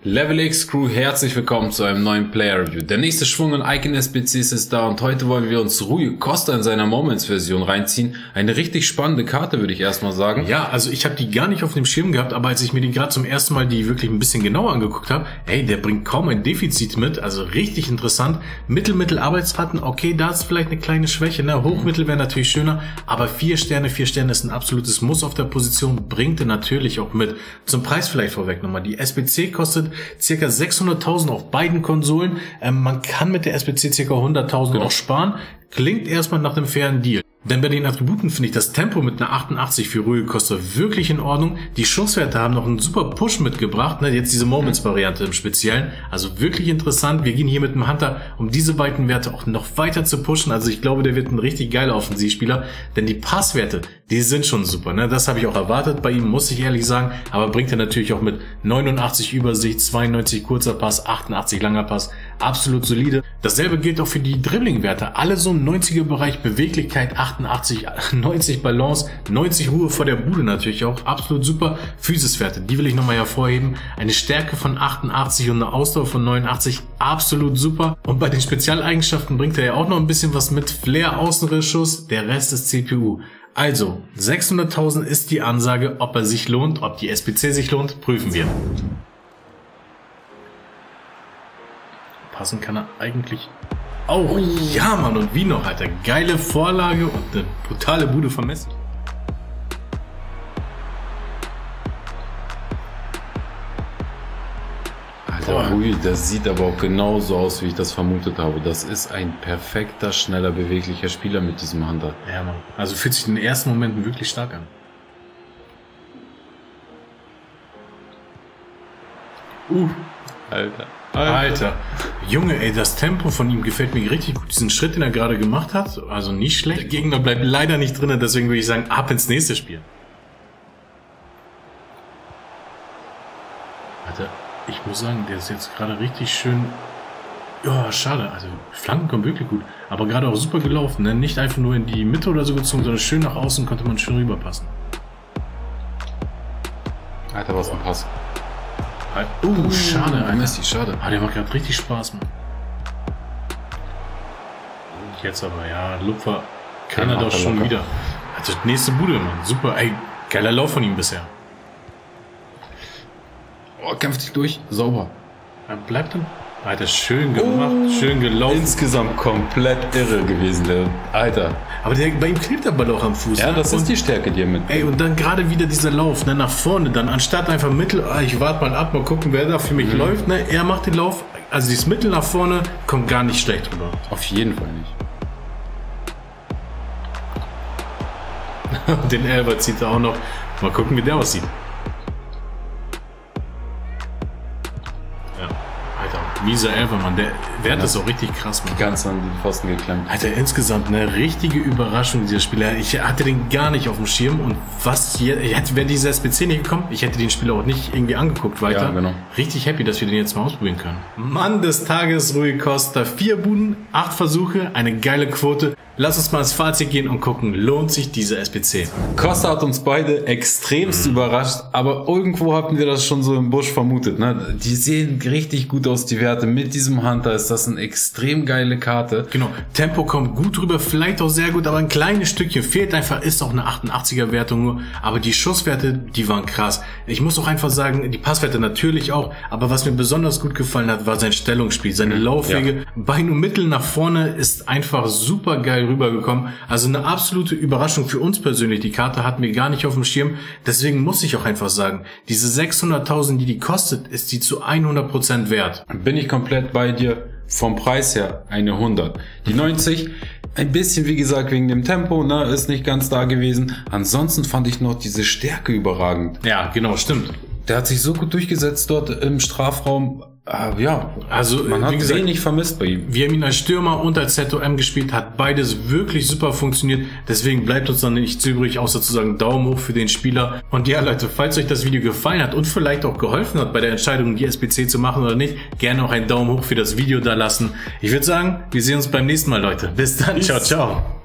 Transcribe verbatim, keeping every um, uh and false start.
Level X Crew, herzlich willkommen zu einem neuen Player Review. Der nächste Schwung in Icon S P Cs ist da und heute wollen wir uns Rui Costa in seiner Moments Version reinziehen. Eine richtig spannende Karte, würde ich erstmal sagen. Ja, also ich habe die gar nicht auf dem Schirm gehabt, aber als ich mir die gerade zum ersten Mal die wirklich ein bisschen genauer angeguckt habe, ey, der bringt kaum ein Defizit mit, also richtig interessant. Mittel, Mittel, Arbeitsraten, okay, da ist vielleicht eine kleine Schwäche, ne? Hochmittel wäre natürlich schöner, aber vier Sterne, vier Sterne ist ein absolutes Muss auf der Position, bringt er natürlich auch mit. Zum Preis vielleicht vorweg nochmal, die S P C kostet circa sechshunderttausend auf beiden Konsolen. Ähm, man kann mit der S P C circa hunderttausend genau. auch sparen. Klingt erstmal nach einem fairen Deal. Denn bei den Attributen finde ich das Tempo mit einer achtundachtzig für Rui Costa wirklich in Ordnung. Die Schusswerte haben noch einen super Push mitgebracht, ne? Jetzt diese Moments-Variante im Speziellen. Also wirklich interessant. Wir gehen hier mit dem Hunter, um diese beiden Werte auch noch weiter zu pushen. Also ich glaube, der wird ein richtig geiler Offensivspieler. Denn die Passwerte, die sind schon super, ne? Das habe ich auch erwartet bei ihm, muss ich ehrlich sagen. Aber bringt er natürlich auch mit neunundachtzig Übersicht, zweiundneunzig kurzer Pass, achtundachtzig langer Pass. Absolut solide. Dasselbe gilt auch für die Dribbling-Werte. Alle so im neunziger-Bereich, Beweglichkeit achtundachtzig, neunzig Balance, neunzig Ruhe vor der Bude natürlich auch. Absolut super. Physiswerte, die will ich nochmal hervorheben. Eine Stärke von achtundachtzig und eine Ausdauer von neunundachtzig. Absolut super. Und bei den Spezialeigenschaften bringt er ja auch noch ein bisschen was mit. Flair, Außenrissschuss, der Rest ist C P U. Also, sechshunderttausend ist die Ansage. Ob er sich lohnt, ob die S P C sich lohnt, prüfen wir. Passen kann er eigentlich auch. Oh, ja, Mann, und wie noch, Alter. Geile Vorlage und eine brutale Bude von Messi. Alter, Rui, das sieht aber auch genauso aus, wie ich das vermutet habe. Das ist ein perfekter, schneller, beweglicher Spieler mit diesem Hunter. Ja, Mann. Also fühlt sich in den ersten Momenten wirklich stark an. Uh, Alter. Alter. Alter. Junge, ey, das Tempo von ihm gefällt mir richtig gut. Diesen Schritt, den er gerade gemacht hat, also nicht schlecht. Der Gegner bleibt leider nicht drin, deswegen würde ich sagen, ab ins nächste Spiel. Alter, ich muss sagen, der ist jetzt gerade richtig schön... Ja, schade, also Flanken kommen wirklich gut. Aber gerade auch super gelaufen, ne? Nicht einfach nur in die Mitte oder so gezogen, sondern schön nach außen konnte man schön rüberpassen. Alter, was ein Pass. Oh, uh, schade, Alter. Messi, schade. Ah, der macht gerade richtig Spaß, Mann. Jetzt aber, ja, Lupfer kann er doch schon wieder. Also, nächste Bude, Mann. Super, ey, geiler Lauf von ihm bisher. Oh, kämpft sich durch. Sauber. Er bleibt dann. Alter, schön gemacht, oh, schön gelaufen. Insgesamt komplett irre gewesen, der Alter. Aber der, bei ihm klebt der Ball auch am Fuß. Ja, das und, ist die Stärke, die er mit. Ey, und dann gerade wieder dieser Lauf, ne, nach vorne, dann anstatt einfach Mittel, ah, ich warte mal ab, mal gucken, wer da für mich mhm. läuft, ne, er macht den Lauf, also dieses Mittel nach vorne kommt gar nicht schlecht rüber. Auf jeden Fall nicht. Den Elber zieht er auch noch. Mal gucken, wie der aussieht. Mieser Elfer, Mann, der Wert ja. ist auch richtig krass, Mann. Ganz an den Pfosten geklemmt. Alter, insgesamt eine richtige Überraschung, dieser Spieler. Ich hatte den gar nicht auf dem Schirm und was hier, wäre dieser S P C nicht gekommen, ich hätte den Spieler auch nicht irgendwie angeguckt weiter. Ja, genau. Richtig happy, dass wir den jetzt mal ausprobieren können. Mann des Tages, Rui Costa. Vier Buden, acht Versuche, eine geile Quote. Lass uns mal ins Fazit gehen und gucken, lohnt sich dieser S P C? Costa hat uns beide extremst mhm. überrascht, aber irgendwo hatten wir das schon so im Busch vermutet, ne? Die sehen richtig gut aus, die Werte. Mit diesem Hunter ist das eine extrem geile Karte. Genau, Tempo kommt gut rüber, vielleicht auch sehr gut, aber ein kleines Stückchen fehlt einfach, ist auch eine achtundachtziger Wertung nur, aber die Schusswerte, die waren krass. Ich muss auch einfach sagen, die Passwerte natürlich auch, aber was mir besonders gut gefallen hat, war sein Stellungsspiel, seine Laufwege, ja. Bein und Mittel nach vorne ist einfach super geil rübergekommen. Also eine absolute Überraschung für uns persönlich. Die Karte hatten wir gar nicht auf dem Schirm. Deswegen muss ich auch einfach sagen, diese sechshunderttausend, die die kostet, ist die zu hundert Prozent wert. Bin ich komplett bei dir. Vom Preis her eine hundert. Die neunzig, ein bisschen wie gesagt wegen dem Tempo, ne, ist nicht ganz da gewesen. Ansonsten fand ich noch diese Stärke überragend. Ja, genau, stimmt. Der hat sich so gut durchgesetzt dort im Strafraum. Äh, ja, also man hat gesagt, wenig vermisst bei ihm. Wir haben ihn als Stürmer und als Z O M gespielt, hat beides wirklich super funktioniert. Deswegen bleibt uns dann nichts übrig, außer zu sagen Daumen hoch für den Spieler. Und ja, Leute, falls euch das Video gefallen hat und vielleicht auch geholfen hat bei der Entscheidung, die S P C zu machen oder nicht, gerne auch einen Daumen hoch für das Video da lassen. Ich würde sagen, wir sehen uns beim nächsten Mal, Leute. Bis dann, ciao, ciao.